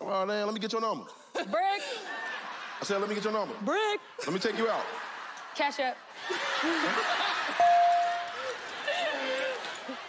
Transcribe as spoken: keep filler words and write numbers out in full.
Oh, man, let me get your number. Brick. I said, let me get your number. Brick. Let me take you out. Cash up.